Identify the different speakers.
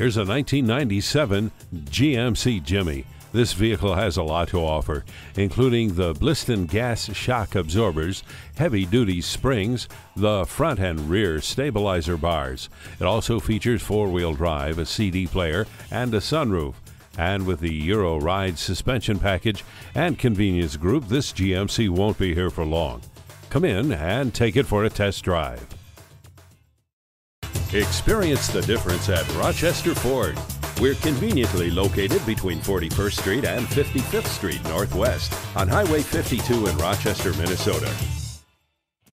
Speaker 1: Here's a 1997 GMC Jimmy. This vehicle has a lot to offer, including the Bliston gas shock absorbers, heavy-duty springs, the front and rear stabilizer bars. It also features four-wheel drive, a CD player, and a sunroof. And with the Euro Ride suspension package and convenience group, this GMC won't be here for long. Come in and take it for a test drive. Experience the difference at Rochester Ford. We're conveniently located between 41st Street and 55th Street Northwest on Highway 52 in Rochester, Minnesota.